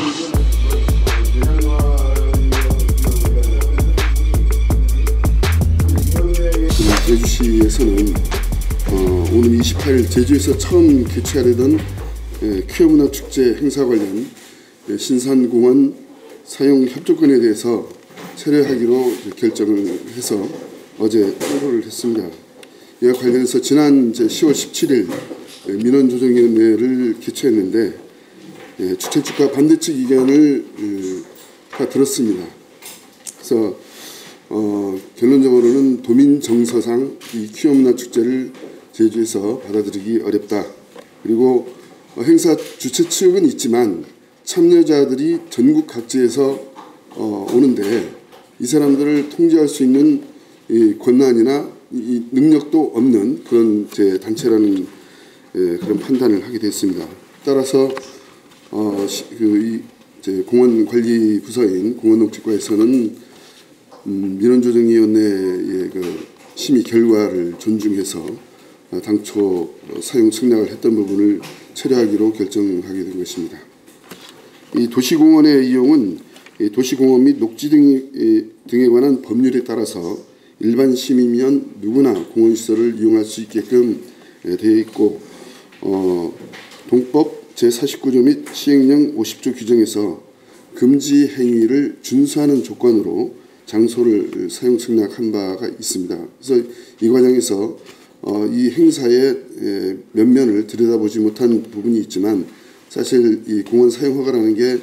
제주시에서는 오늘 28일 제주에서 처음 개최하려던 퀴어문화축제 행사 관련 신산공원 사용 협조권에 대해서 철회하기로 결정을 해서 어제 통보를 했습니다. 이와 관련해서 지난 10월 17일 민원조정위원회를 개최했는데 주최 측과 반대 측 의견을 다 들었습니다. 그래서 결론적으로는 도민 정서상 이 퀴어문화축제를 제주에서 받아들이기 어렵다. 그리고 행사 주최 측은 있지만 참여자들이 전국 각지에서 오는데 이 사람들을 통제할 수 있는 이 권한이나 이 능력도 없는 그런 단체라는 그런 판단을 하게 됐습니다. 따라서 공원관리 부서인 공원녹지과에서는 민원조정위원회의 심의 결과를 존중해서 당초 사용 승낙을 했던 부분을 철회하기로 결정하게 된 것입니다. 이 도시공원의 이용은 도시공원 및 녹지 등에 관한 법률에 따라서 일반 시민이면 누구나 공원시설을 이용할 수 있게끔 되어 있고 동법 제49조 및 시행령 50조 규정에서 금지 행위를 준수하는 조건으로 장소를 사용 승낙한 바가 있습니다. 그래서 이 과정에서 이 행사의 면면을 들여다보지 못한 부분이 있지만 사실 이 공원 사용 허가라는 게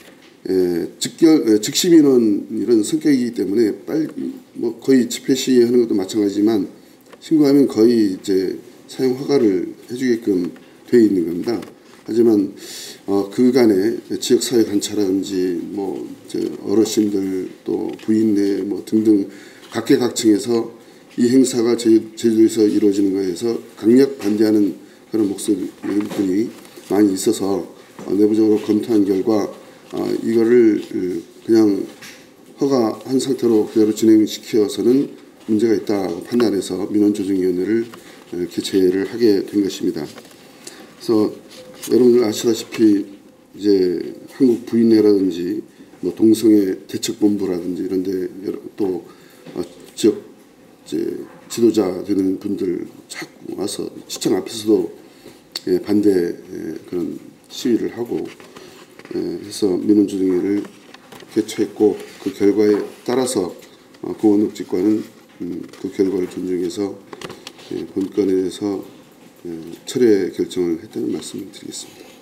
즉시 민원 이런 성격이기 때문에 거의 집회 시위하는 것도 마찬가지지만 신고하면 거의 사용 허가를 해주게끔 되어 있는 겁니다. 하지만 그간에 지역사회 단체라든지 어르신들 또 부인네 등등 각계각층에서 이 행사가 제주에서 이루어지는 것에서 강력 반대하는 그런 목소리들이 많이 있어서 내부적으로 검토한 결과 이거를 그냥 허가한 상태로 그대로 진행시켜서는 문제가 있다고 판단해서 민원조정위원회를 개최를 하게 된 것입니다. 그래서 여러분들 아시다시피 한국 부인회라든지 동성애 대책본부라든지 이런데 또 지역 지도자 되는 분들 자꾸 와서 시청 앞에서도 반대 그런 시위를 하고 해서 민원조정위를 개최했고 그 결과에 따라서 공원녹지과는 그 결과를 존중해서 본건에 대해서 철회 결정을 했다는 말씀을 드리겠습니다.